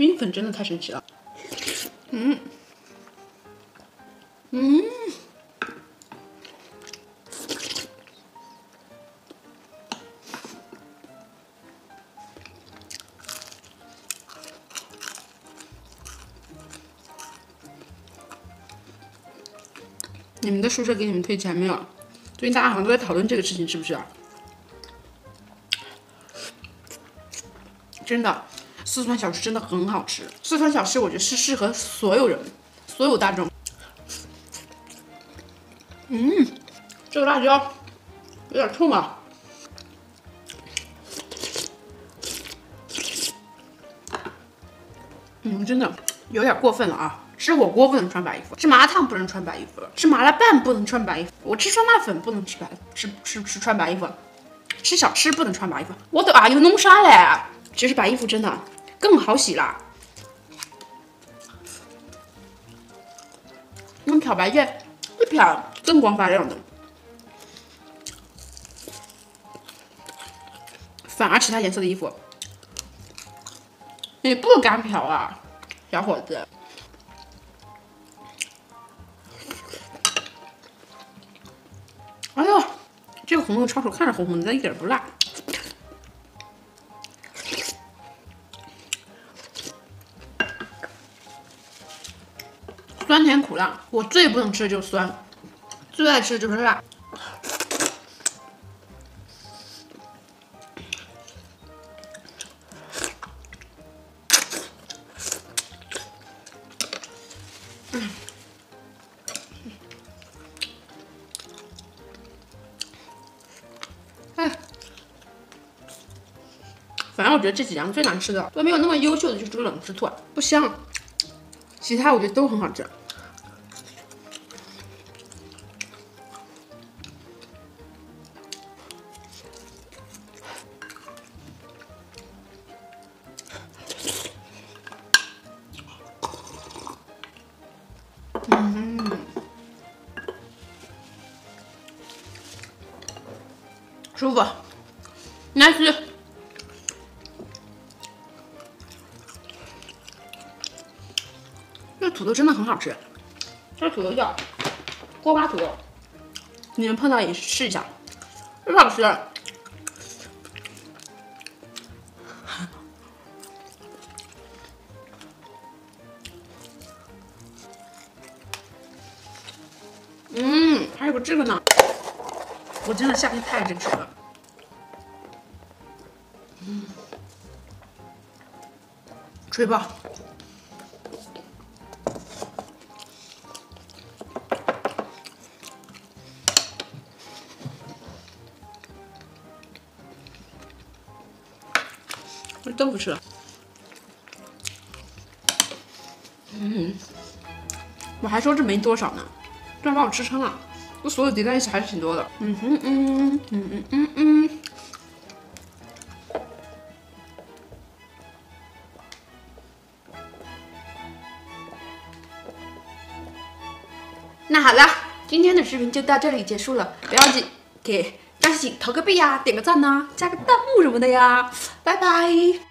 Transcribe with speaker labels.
Speaker 1: 冰粉真的太神奇了。你们的宿舍给你们推荐没有？最近大家好像都在讨论这个事情，是不是？真的，四川小吃真的很好吃。四川小吃我觉得是适合所有人，所有大众。这个辣椒有点冲吧？真的有点过分了啊！吃火锅不能穿白衣服，吃麻辣烫不能穿白衣服，吃麻辣拌不能穿白衣服，我吃酸辣粉不能吃穿白衣服，吃小吃不能穿白衣服。我的啊，又弄啥嘞？其实白衣服真的更好洗啦，用漂白液一漂更光发亮的。反而其他颜色的衣服，你不敢漂啊，小伙子。哎呦，这个红豆抄手看着红红的，但一点不辣。酸甜苦辣，我最不能吃的就是酸，最爱吃的就是辣。反正我觉得这几样最难吃的，都没有那么优秀的，就是这个冷吃兔不香，其他我觉得都很好吃。舒服，难吃。这土豆真的很好吃，这土豆叫锅巴土豆，你们碰到也试一下，真好吃。还有个这个呢，我真的夏天太爱吃了。吹爆！我都不吃了。我还说这没多少呢，居然把我吃撑了。我所有叠在一起还是挺多的。那好了，今天的视频就到这里结束了，不要忘记给张喜投个币呀，点个赞呐，加个弹幕什么的呀，拜拜。